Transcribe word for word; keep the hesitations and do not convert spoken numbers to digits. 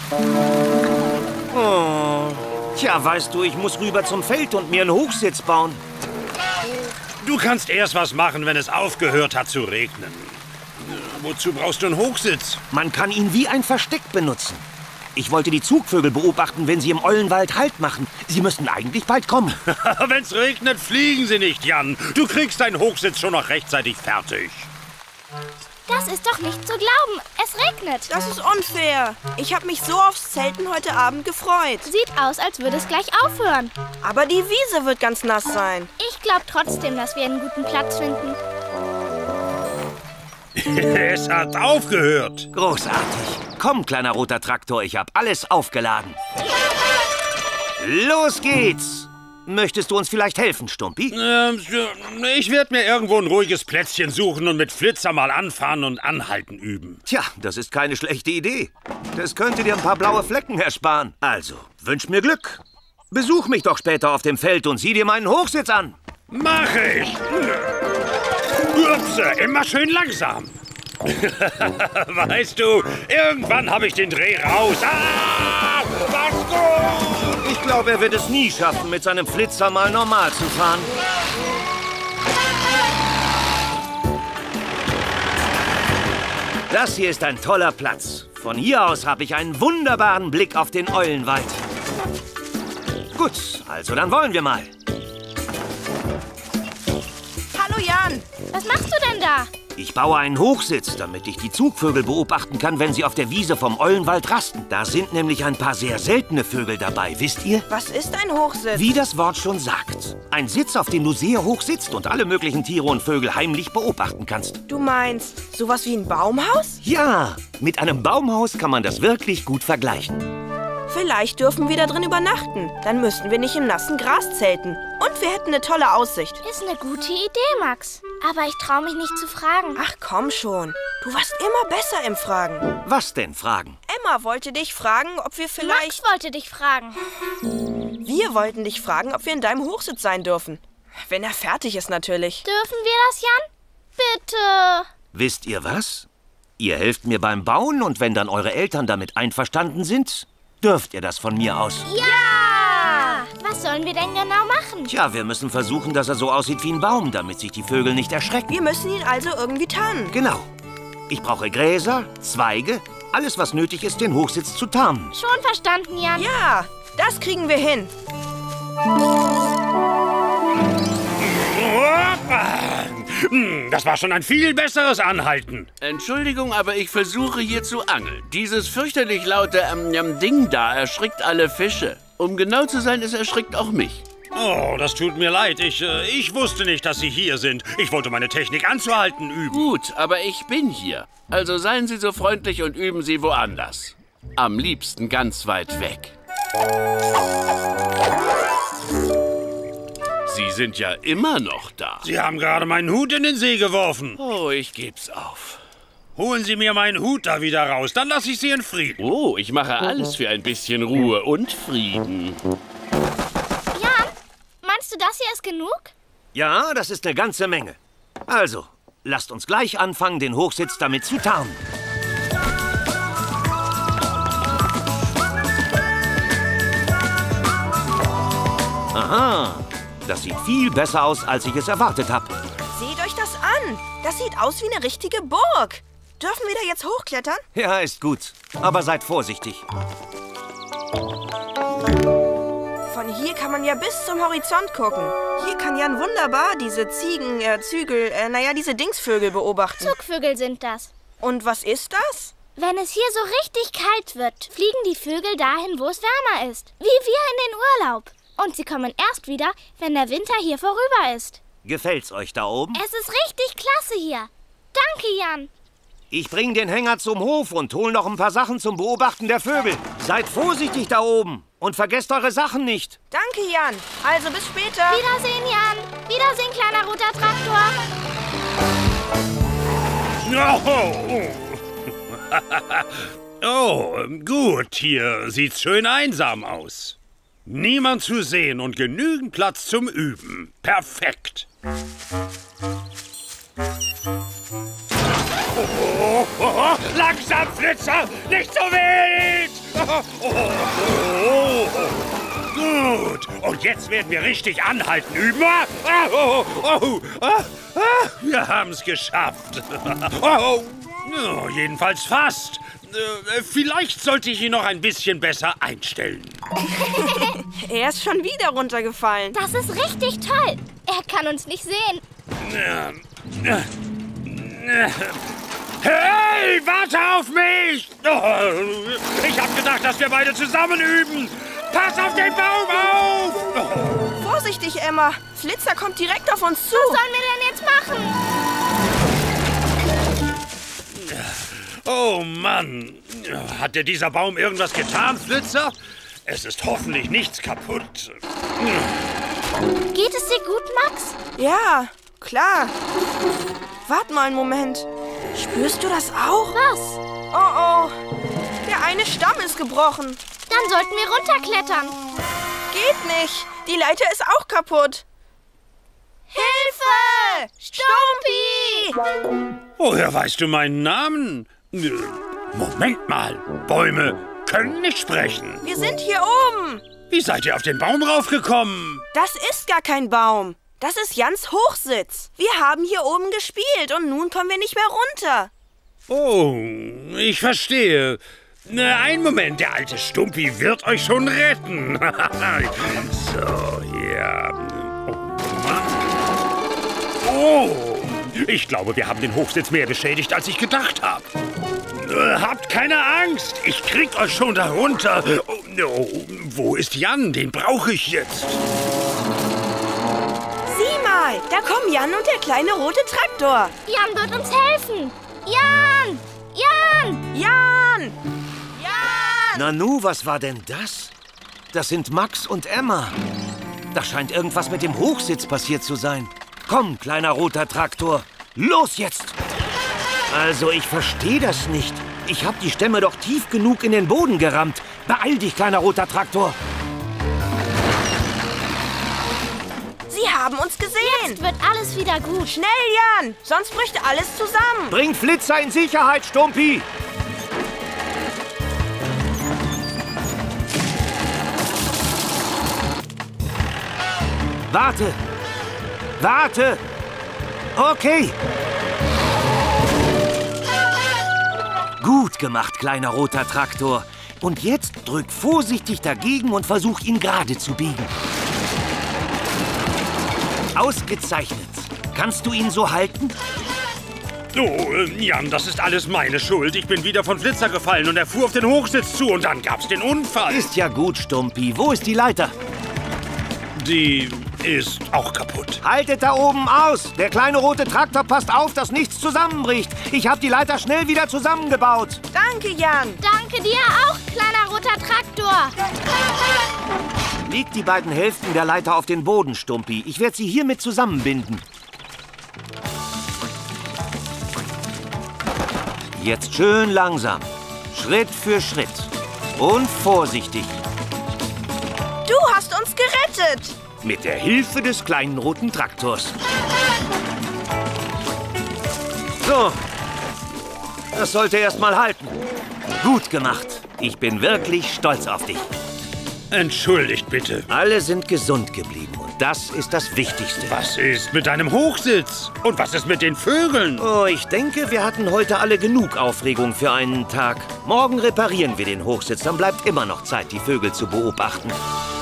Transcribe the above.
Oh. Tja, weißt du, ich muss rüber zum Feld und mir einen Hochsitz bauen. Du kannst erst was machen, wenn es aufgehört hat zu regnen. Wozu brauchst du einen Hochsitz? Man kann ihn wie ein Versteck benutzen. Ich wollte die Zugvögel beobachten, wenn sie im Eulenwald Halt machen. Sie müssten eigentlich bald kommen. Wenn's regnet, fliegen sie nicht, Jan. Du kriegst deinen Hochsitz schon noch rechtzeitig fertig. Das ist doch nicht zu glauben. Es regnet. Das ist unfair. Ich habe mich so aufs Zelten heute Abend gefreut. Sieht aus, als würde es gleich aufhören. Aber die Wiese wird ganz nass sein. Ich glaube trotzdem, dass wir einen guten Platz finden. Es hat aufgehört. Großartig. Komm, kleiner roter Traktor, ich habe alles aufgeladen. Los geht's. Möchtest du uns vielleicht helfen, Stumpi? Ähm, ich werde mir irgendwo ein ruhiges Plätzchen suchen und mit Flitzer mal anfahren und anhalten üben. Tja, das ist keine schlechte Idee. Das könnte dir ein paar blaue Flecken ersparen. Also, wünsch mir Glück. Besuch mich doch später auf dem Feld und sieh dir meinen Hochsitz an. Mach ich! Upse, immer schön langsam. Weißt du, irgendwann habe ich den Dreh raus. Ah, was gut! Ich glaube, er wird es nie schaffen, mit seinem Flitzer mal normal zu fahren. Das hier ist ein toller Platz. Von hier aus habe ich einen wunderbaren Blick auf den Eulenwald. Gut, also dann wollen wir mal. Hallo Jan. Was machst du denn da? Ich baue einen Hochsitz, damit ich die Zugvögel beobachten kann, wenn sie auf der Wiese vom Eulenwald rasten. Da sind nämlich ein paar sehr seltene Vögel dabei, wisst ihr? Was ist ein Hochsitz? Wie das Wort schon sagt. Ein Sitz, auf dem du sehr hoch sitzt und alle möglichen Tiere und Vögel heimlich beobachten kannst. Du meinst, sowas wie ein Baumhaus? Ja, mit einem Baumhaus kann man das wirklich gut vergleichen. Vielleicht dürfen wir da drin übernachten. Dann müssten wir nicht im nassen Gras zelten. Und wir hätten eine tolle Aussicht. Ist eine gute Idee, Max. Aber ich traue mich nicht zu fragen. Ach komm schon. Du warst immer besser im Fragen. Was denn fragen? Emma wollte dich fragen, ob wir vielleicht... Max wollte dich fragen. Wir wollten dich fragen, ob wir in deinem Hochsitz sein dürfen. Wenn er fertig ist, natürlich. Dürfen wir das, Jan? Bitte. Wisst ihr was? Ihr helft mir beim Bauen und wenn dann eure Eltern damit einverstanden sind, dürft ihr das von mir aus. Ja! Was sollen wir denn genau machen? Tja, wir müssen versuchen, dass er so aussieht wie ein Baum, damit sich die Vögel nicht erschrecken. Wir müssen ihn also irgendwie tarnen. Genau. Ich brauche Gräser, Zweige, alles, was nötig ist, den Hochsitz zu tarnen. Schon verstanden, Jan. Ja, das kriegen wir hin. Das war schon ein viel besseres Anhalten. Entschuldigung, aber ich versuche hier zu angeln. Dieses fürchterlich laute ähm, ähm, Ding da erschrickt alle Fische. Um genau zu sein, es erschrickt auch mich. Oh, das tut mir leid. Ich, äh, ich wusste nicht, dass Sie hier sind. Ich wollte meine Technik anzuhalten üben. Gut, aber ich bin hier. Also seien Sie so freundlich und üben Sie woanders. Am liebsten ganz weit weg. Sie sind ja immer noch da. Sie haben gerade meinen Hut in den See geworfen. Oh, ich geb's auf. Holen Sie mir meinen Hut da wieder raus, dann lasse ich Sie in Frieden. Oh, ich mache alles für ein bisschen Ruhe und Frieden. Jan, meinst du, das hier ist genug? Ja, das ist eine ganze Menge. Also, lasst uns gleich anfangen, den Hochsitz damit zu tarnen. Aha, das sieht viel besser aus, als ich es erwartet habe. Seht euch das an. Das sieht aus wie eine richtige Burg. Dürfen wir da jetzt hochklettern? Ja, ist gut. Aber seid vorsichtig. Von hier kann man ja bis zum Horizont gucken. Hier kann Jan wunderbar diese Ziegen, äh, Zügel, äh, naja, diese Dingsvögel beobachten. Zugvögel sind das. Und was ist das? Wenn es hier so richtig kalt wird, fliegen die Vögel dahin, wo es wärmer ist. Wie wir in den Urlaub. Und sie kommen erst wieder, wenn der Winter hier vorüber ist. Gefällt's euch da oben? Es ist richtig klasse hier. Danke, Jan. Ich bring den Hänger zum Hof und hol noch ein paar Sachen zum Beobachten der Vögel. Seid vorsichtig da oben und vergesst eure Sachen nicht. Danke, Jan. Also bis später. Wiedersehen, Jan. Wiedersehen, kleiner roter Traktor. Oh, oh gut, hier sieht's schön einsam aus. Niemand zu sehen und genügend Platz zum Üben. Perfekt. Oh, oh, oh, langsam, Flitzer! Nicht so wild! Oh, oh, oh. Gut. Und jetzt werden wir richtig anhalten üben. Ah, oh, oh, ah, ah, wir haben es geschafft. Oh, oh, jedenfalls fast. Äh, vielleicht sollte ich ihn noch ein bisschen besser einstellen. Er ist schon wieder runtergefallen. Das ist richtig toll. Er kann uns nicht sehen. Hey, warte auf mich! Oh, ich hab gedacht, dass wir beide zusammen üben. Pass auf den Baum auf! Oh. Vorsichtig, Emma. Flitzer kommt direkt auf uns zu. Was sollen wir denn jetzt machen? Oh Mann, hat dir dieser Baum irgendwas getan, Flitzer? Es ist hoffentlich nichts kaputt. Geht es dir gut, Max? Ja, klar. Wart mal einen Moment. Spürst du das auch? Was? Oh oh, der eine Stamm ist gebrochen. Dann sollten wir runterklettern. Geht nicht, die Leiter ist auch kaputt. Hilfe! Stumpi! Woher weißt du meinen Namen? Moment mal, Bäume können nicht sprechen. Wir sind hier oben. Wie seid ihr auf den Baum raufgekommen? Das ist gar kein Baum. Das ist Jans Hochsitz. Wir haben hier oben gespielt und nun kommen wir nicht mehr runter. Oh, ich verstehe. Na, einen Moment, der alte Stumpi wird euch schon retten. So, ja. Oh, ich glaube, wir haben den Hochsitz mehr beschädigt, als ich gedacht habe. Äh, habt keine Angst, ich krieg euch schon da runter. Oh, oh, wo ist Jan? Den brauche ich jetzt. Sieh mal, da kommen Jan und der kleine rote Traktor. Jan wird uns helfen. Jan! Jan! Jan! Jan! Nanu, was war denn das? Das sind Max und Emma. Da scheint irgendwas mit dem Hochsitz passiert zu sein. Komm, kleiner roter Traktor, los jetzt! Also, ich verstehe das nicht. Ich habe die Stämme doch tief genug in den Boden gerammt. Beeil dich, kleiner roter Traktor. Sie haben uns gesehen. Jetzt wird alles wieder gut. Schnell, Jan, sonst bricht alles zusammen. Bring Flitzer in Sicherheit, Stumpi! Warte! Warte! Okay! Gut gemacht, kleiner roter Traktor. Und jetzt drück vorsichtig dagegen und versuch, ihn gerade zu biegen. Ausgezeichnet. Kannst du ihn so halten? Oh, äh, Jan, das ist alles meine Schuld. Ich bin wieder von Flitzer gefallen und er fuhr auf den Hochsitz zu und dann gab's den Unfall. Ist ja gut, Stumpi. Wo ist die Leiter? Die ist auch kaputt. Haltet da oben aus! Der kleine rote Traktor passt auf, dass nichts zusammenbricht. Ich habe die Leiter schnell wieder zusammengebaut. Danke, Jan. Danke dir auch, kleiner roter Traktor. Leg die beiden Hälften der Leiter auf den Boden, Stumpi. Ich werde sie hiermit zusammenbinden. Jetzt schön langsam. Schritt für Schritt. Und vorsichtig. Du hast uns gerettet. Mit der Hilfe des kleinen roten Traktors. So. Das sollte erst mal halten. Gut gemacht. Ich bin wirklich stolz auf dich. Entschuldigt bitte. Alle sind gesund geblieben und das ist das Wichtigste. Was ist mit deinem Hochsitz? Und was ist mit den Vögeln? Oh, ich denke, wir hatten heute alle genug Aufregung für einen Tag. Morgen reparieren wir den Hochsitz, dann bleibt immer noch Zeit, die Vögel zu beobachten.